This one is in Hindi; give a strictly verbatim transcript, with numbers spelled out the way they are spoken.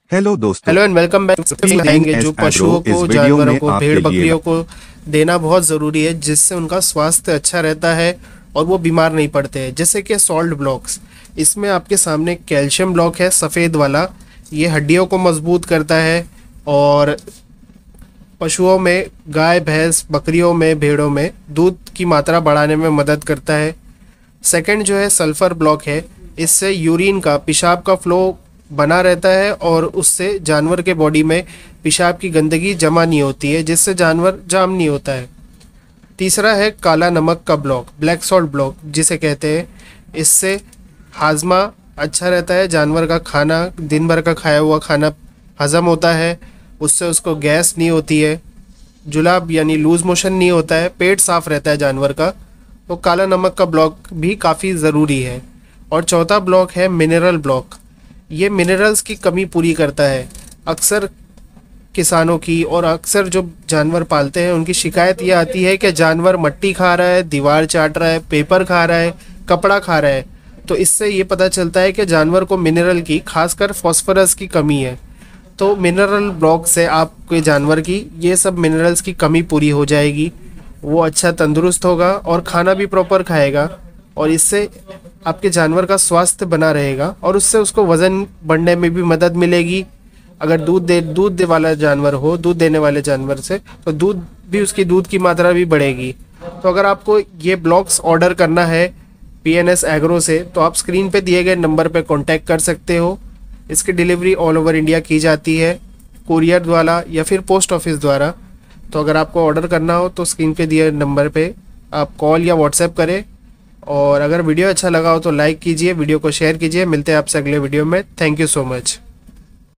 हेलो दोस्तों, हेलो एंड वेलकम बैक। दिखाएंगे जो पशुओं को, जानवरों को, भेड़ बकरियों को देना बहुत ज़रूरी है, जिससे उनका स्वास्थ्य अच्छा रहता है और वो बीमार नहीं पड़ते हैं। जैसे कि सॉल्ट ब्लॉक्स, इसमें आपके सामने कैल्शियम ब्लॉक है सफ़ेद वाला। ये हड्डियों को मजबूत करता है और पशुओं में, गाय भैंस बकरियों में, भेड़ों में दूध की मात्रा बढ़ाने में मदद करता है। सेकंड जो है सल्फ़र ब्लॉक है। इससे यूरिन का, पेशाब का फ्लो बना रहता है और उससे जानवर के बॉडी में पेशाब की गंदगी जमा नहीं होती है, जिससे जानवर जाम नहीं होता है। तीसरा है काला नमक का ब्लॉक, ब्लैक सॉल्ट ब्लॉक जिसे कहते हैं। इससे हाजमा अच्छा रहता है, जानवर का खाना, दिन भर का खाया हुआ खाना हजम होता है, उससे उसको गैस नहीं होती है, जुलाब यानी लूज मोशन नहीं होता है, पेट साफ रहता है जानवर का। तो काला नमक का ब्लॉक भी काफ़ी ज़रूरी है। और चौथा ब्लॉक है मिनरल ब्लॉक। ये मिनरल्स की कमी पूरी करता है। अक्सर किसानों की और अक्सर जो जानवर पालते हैं उनकी शिकायत ये आती है कि जानवर मिट्टी खा रहा है, दीवार चाट रहा है, पेपर खा रहा है, कपड़ा खा रहा है। तो इससे ये पता चलता है कि जानवर को मिनरल की, खासकर फॉस्फोरस की कमी है। तो मिनरल ब्लॉक से आपके जानवर की ये सब मिनरल्स की कमी पूरी हो जाएगी। वो अच्छा तंदुरुस्त होगा और खाना भी प्रॉपर खाएगा, और इससे आपके जानवर का स्वास्थ्य बना रहेगा और उससे उसको वज़न बढ़ने में भी मदद मिलेगी। अगर दूध दे दूध दे वाला जानवर हो, दूध देने वाले जानवर से, तो दूध भी, उसकी दूध की मात्रा भी बढ़ेगी। तो अगर आपको ये ब्लॉक्स ऑर्डर करना है पी एन एस एग्रो से, तो आप स्क्रीन पे दिए गए नंबर पे कांटेक्ट कर सकते हो। इसकी डिलीवरी ऑल ओवर इंडिया की जाती है, कुरियर द्वारा या फिर पोस्ट ऑफिस द्वारा। तो अगर आपको ऑर्डर करना हो तो स्क्रीन पे दिए नंबर पे आप कॉल या व्हाट्सएप करें। और अगर वीडियो अच्छा लगा हो तो लाइक कीजिए, वीडियो को शेयर कीजिए। मिलते हैं आपसे अगले वीडियो में। Thank you so much.